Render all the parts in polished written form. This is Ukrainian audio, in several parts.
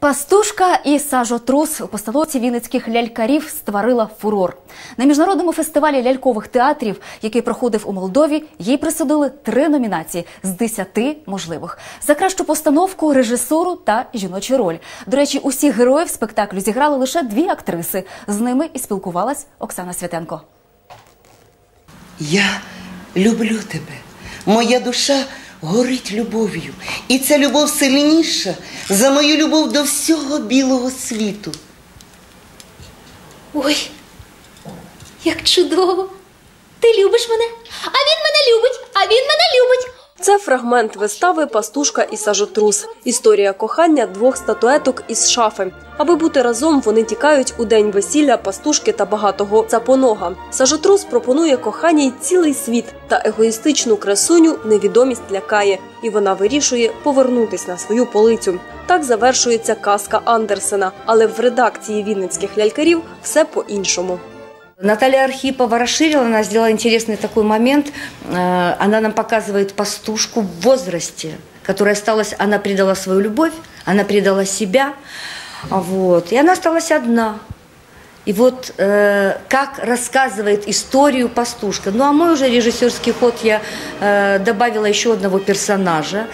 Пастушка і сажотрус у постановці вінницьких лялькарів створила фурор. На міжнародному фестивалі лялькових театрів, який проходив у Молдові, їй присудили 3 номінації з 10 можливих. За кращу постановку, режисуру та жіночу роль. До речі, усіх героїв спектаклю зіграли лише 2 актриси. З ними і спілкувалась Оксана Святенко. Я люблю тебе. Моя душа горить любов'ю. І ця любов сильніша за мою любов до всього білого світу. Ой, як чудово! Ти любиш мене, а він мене любить, а він мене любить. Це фрагмент вистави «Пастушка і сажотрус». Історія кохання 2 статуеток із шафи. Аби бути разом, вони тікають у день весілля пастушки та багатого цапонога. Сажотрус пропонує коханій цілий світ, та егоїстичну красуню невідомість лякає. І вона вирішує повернутись на свою полицю. Так завершується казка Андерсена. Але в редакції вінницьких лялькарів все по-іншому. Наталья Архипова расширила, она сделала интересный такой момент. Она нам показывает пастушку в возрасте, которая осталась, она предала свою любовь, она предала себя, вот, и она осталась одна. И вот как рассказывает историю пастушка. Ну а мой уже режиссерский ход, я добавила еще одного персонажа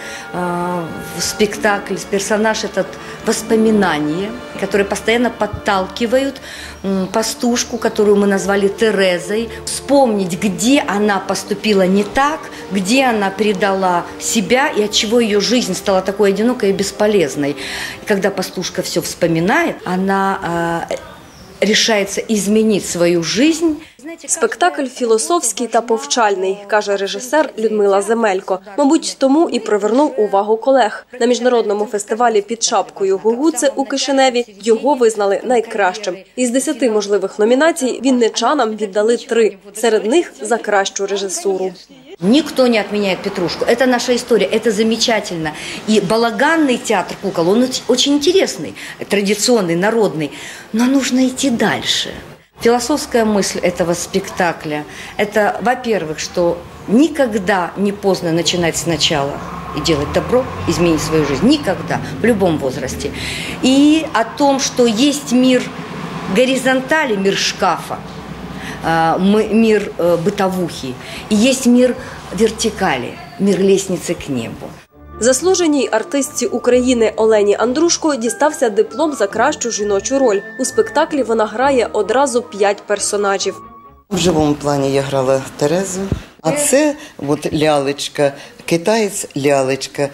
в спектакль. Персонаж этот воспоминания, которые постоянно подталкивают пастушку, которую мы назвали Терезой, вспомнить, где она поступила не так, где она предала себя и отчего ее жизнь стала такой одинокой и бесполезной. И когда пастушка все вспоминает, она решается изменить свою жизнь. Спектакль філософський та повчальний, каже режисер Людмила Земелько. Мабуть, тому і привернув увагу колег. На міжнародному фестивалі «Під шапкою Гугуци» у Кишиневі його визнали найкращим. Із 10 можливих номінацій вінничанам віддали 3. Серед них за кращу режисуру. Никто не отменяет Петрушку. Это наша история, это замечательно. И балаганный театр кукол, он очень интересный, традиционный, народный. Но нужно идти дальше. Философская мысль этого спектакля – это, во-первых, что никогда не поздно начинать сначала и делать добро, изменить свою жизнь. Никогда, в любом возрасте. И о том, что есть мир горизонтали, мир шкафа, мир бытовухи, и есть мир вертикали, мир лестницы к небу. Заслуженій артистці України Олені Андрушко дістався диплом за кращу жіночу роль. У спектаклі вона грає одразу 5 персонажів. В живому плані я грала Терезу, а це от лялечка, китаєць лялечка,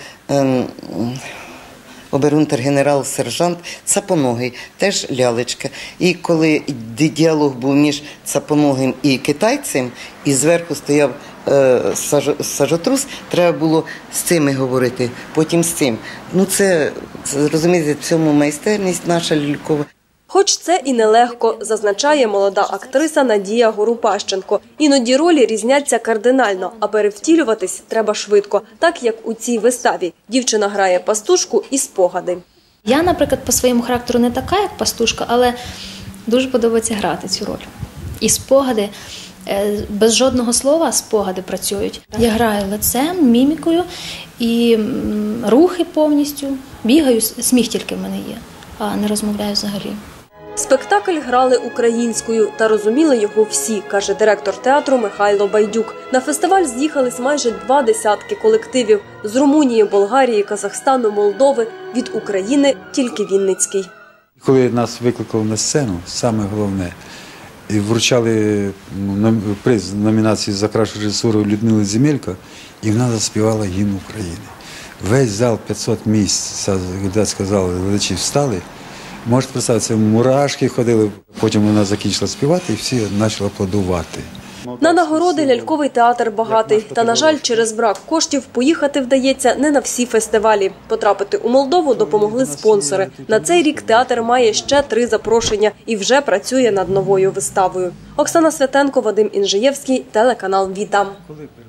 оберунтер-генерал-сержант Цапоногий, теж лялечка. І коли діалог був між Цапоногим і китайцем, і зверху стояв сажотрус, треба було з цими говорити, потім з цим. Ну це, розумієте, в цьому майстерність наша лялькова. Хоч це і нелегко, зазначає молода актриса Надія Горупащенко. Іноді ролі різняться кардинально, а перевтілюватись треба швидко, так як у цій виставі. Дівчина грає пастушку і спогади. Я, наприклад, по своєму характеру не така, як пастушка, але дуже подобається грати цю роль. І спогади, без жодного слова спогади працюють. Я граю лицем, мімікою і рухи повністю. Бігаю, сміх тільки в мене є, а не розмовляю взагалі. Спектакль грали українською та розуміли його всі, каже директор театру Михайло Байдюк. На фестиваль з'їхались майже 20 колективів з Румунії, Болгарії, Казахстану, Молдови. Від України тільки Вінницький. Коли нас викликали на сцену, саме головне, і вручали приз номінації за кращу режисуру Людмили Земелько, і вона заспівала гімн України. Весь зал, 500 місць, де сказали, глядачі встали. Можете представити, мурашки ходили, потім вона закінчила співати і всі почали аплодувати. На нагороди ляльковий театр багатий. Та, на жаль, через брак коштів поїхати вдається не на всі фестивалі. Потрапити у Молдову допомогли спонсори. На цей рік театр має ще 3 запрошення і вже працює над новою виставою. Оксана Святенко, Вадим Інжиєвський, телеканал «Віта».